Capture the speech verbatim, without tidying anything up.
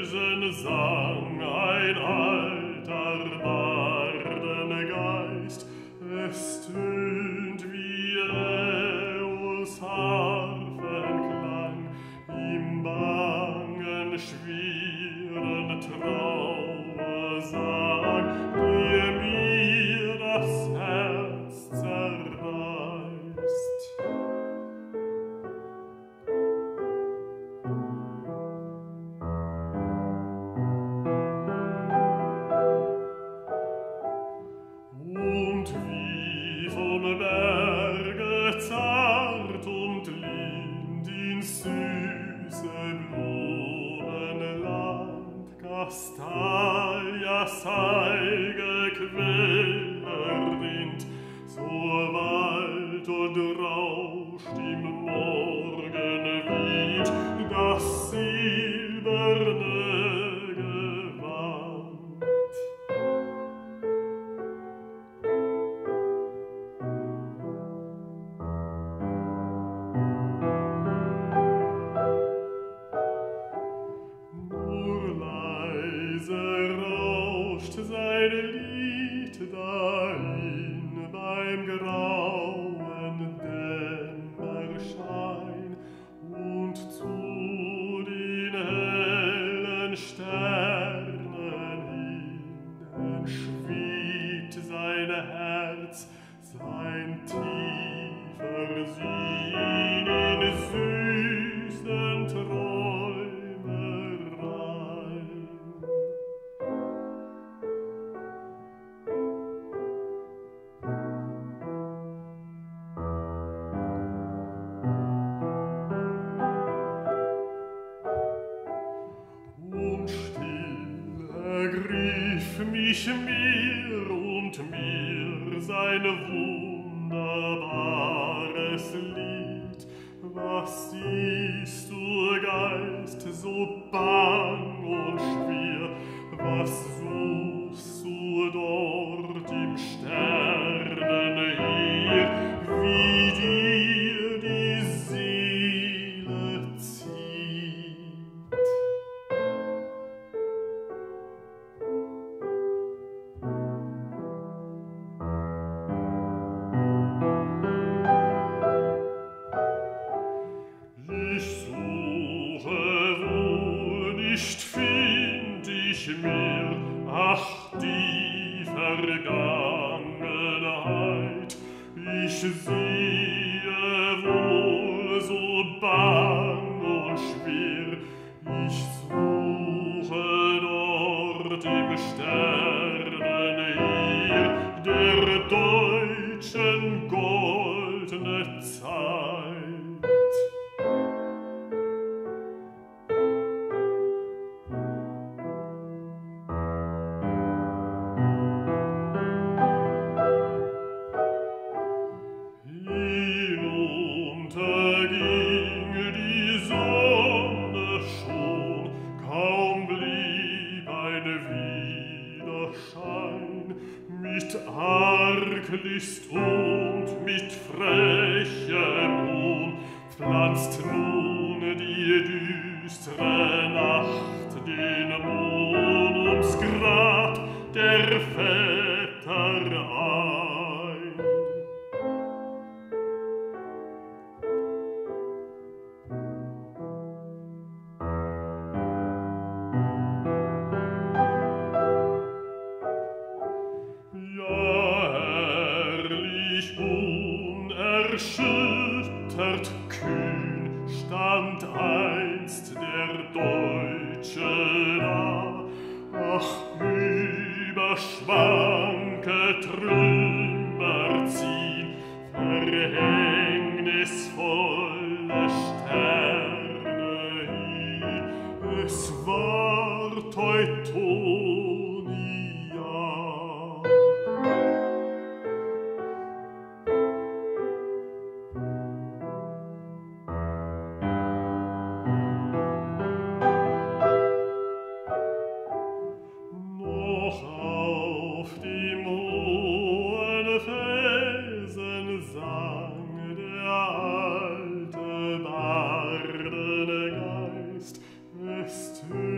Felsen sang ein alter Bardengeist. Es tönt wie Eos Harfenklang im bangen, schweren Trauersang, der mir das Herz zerreißt. Und wie vom Berge zart und lind ins süße Blumenland Castalias heilge Quelle rinnt, so wallt und rauscht im Morgenwind das silberne Gewand. Sein Lied dahin beim grauen Dämmerschein und zu den hellen Sternen hin schwebt sein Herz, sein tiefer Sinn in süßen Träumereien. Mich mir und mir sein wunderbares Lied. Was siehst du, Geist, so bang und schwer? Was suchst du dort im Sternenheer, wie dir die Seele zieht? Ach, die Vergangenheit, ich sehe wohl so bang und schwer, ich suche dort im Sternenheer der deutschen goldene Zeit. Arglist und mit frechem Hohn pflanzt nun die düstere Nacht den Mohn ums Grab der Väter ein. Unerschüttert kühn stand einst der Deutsche da, ach, überschwanke Trümmer ziehn, verhängnisvolle Sterne hin, es war Teutonia. Es